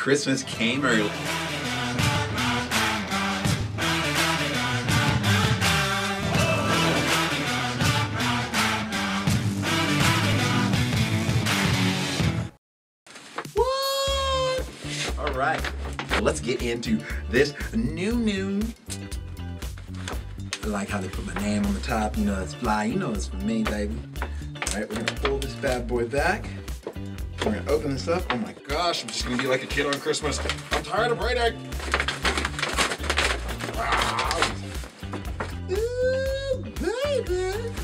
Christmas came early. What? All right, let's get into this new. I like how they put my name on the top. You know it's fly. You know it's for me, baby. All right, we're gonna pull this bad boy back. We're gonna open this up. Oh my gosh, I'm just gonna be like a kid on Christmas. I'm tired of waiting. Wow. Ooh, baby.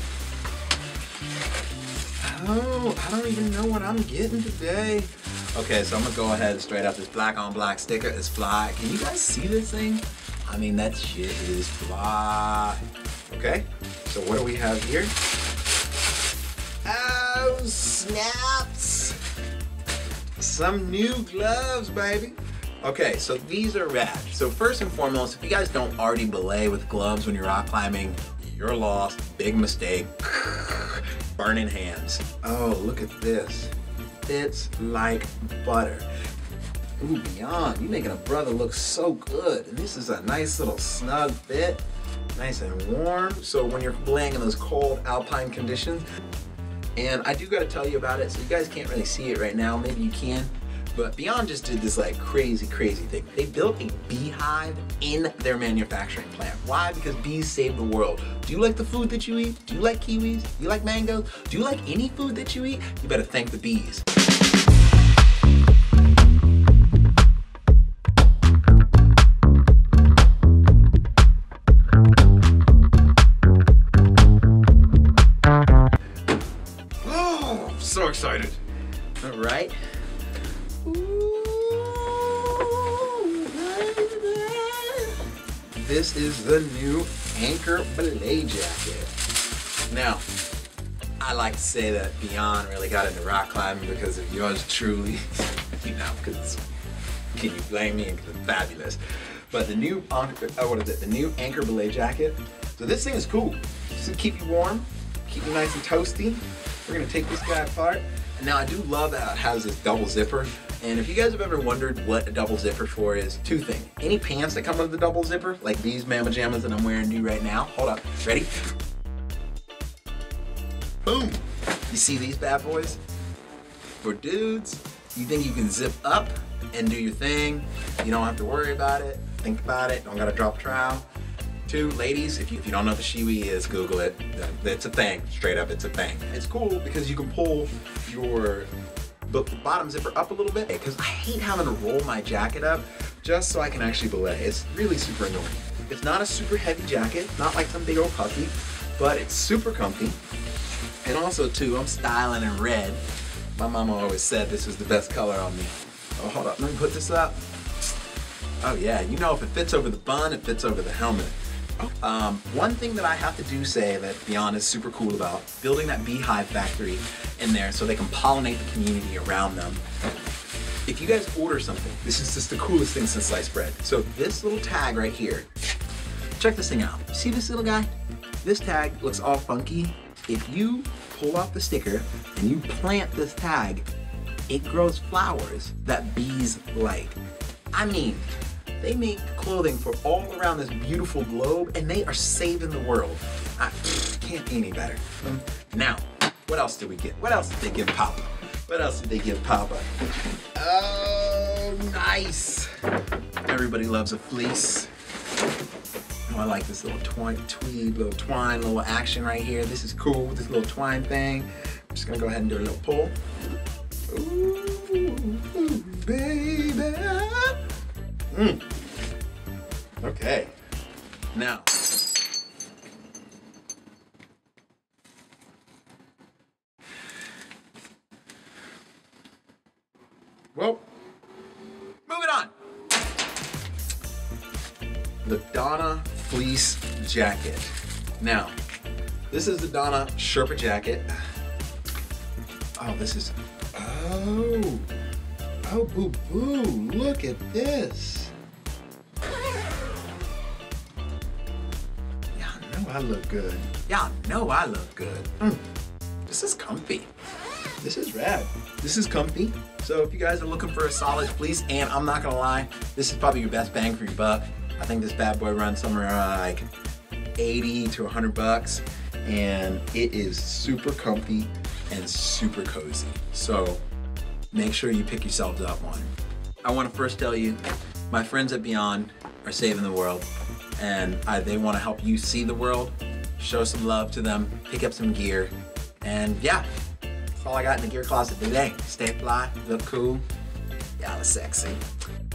Oh, I don't even know what I'm getting today. Okay, so I'm gonna go ahead and straight out this black on black sticker. It's fly. Can you guys see this thing? I mean, that shit is fly. Okay, so what do we have here? Oh, snaps. Some new gloves, baby. Okay, so these are rad. So first and foremost, if you guys don't already belay with gloves when you're rock climbing, you're lost. Big mistake. Burning hands. Oh, look at this. Fits like butter. Ooh, Beyond, you're making a brother look so good. And this is a nice little snug fit. Nice and warm. So when you're belaying in those cold alpine conditions, and I do gotta tell you about it, so you guys can't really see it right now, maybe you can, but Beyond just did this like crazy thing. They built a beehive in their manufacturing plant. Why? Because bees save the world. Do you like the food that you eat? Do you like kiwis? Do you like mangoes? Do you like any food that you eat? You better thank the bees. So excited. All right. Ooh, this is the new Anchor Belay jacket. Now, I like to say that Beyond really got into rock climbing because of yours truly. You know, because can you blame me? Because it's fabulous. But the new, the new Anchor Belay jacket. So this thing is cool. This will keep you warm, keep you nice and toasty. We're gonna take this guy apart. And now I do love that it has this double zipper. And if you guys have ever wondered what a double zipper for is, two things. Any pants that come with the double zipper, like these mama jammas that I'm wearing new right now. Hold up, ready? Boom. You see these bad boys? For dudes, you think you can zip up and do your thing. You don't have to worry about it, think about it, don't gotta drop a trowel. Two, ladies, if you don't know what the shiwi is, Google it. It's a thing, straight up, it's a thing. It's cool because you can pull your bottom zipper up a little bit, because I hate having to roll my jacket up just so I can actually belay. It's really super annoying. It's not a super heavy jacket, not like some big old puffy, but it's super comfy. And also too, I'm styling in red. My mama always said this was the best color on me. Oh, hold up, let me put this up. Oh yeah, you know if it fits over the bun, it fits over the helmet. One thing that I have to do say that Beyond is super cool about, building that beehive factory in there so they can pollinate the community around them. If you guys order something, this is just the coolest thing since sliced bread. So this little tag right here, check this thing out. See this little guy? This tag looks all funky. If you pull off the sticker and you plant this tag, it grows flowers that bees like. I mean, they make clothing for all around this beautiful globe, and they are saving the world. I can't be any better. Now, what else did we get? What else did they give Papa? What else did they give Papa? Oh, nice. Everybody loves a fleece. Oh, I like this little tweed, little twine, little action right here. This is cool, this little twine thing. I'm just gonna go ahead and do a little pull. Ooh, baby. Okay, now. Well, moving on. The Donna fleece jacket. Now, this is the Donna Sherpa jacket. Oh, this is, oh boo-boo, look at this. Y'all know I look good. Y'all know I look good. This is comfy. This is rad. This is comfy. So if you guys are looking for a solid fleece, and I'm not gonna lie, this is probably your best bang for your buck. I think this bad boy runs somewhere around like 80 to 100 bucks, and it is super comfy and super cozy. So make sure you pick yourselves up one. I wanna first tell you, my friends at Beyond are saving the world, and they wanna help you see the world, show some love to them, pick up some gear, and yeah, that's all I got in the gear closet today. Stay fly, look cool, y'all are sexy.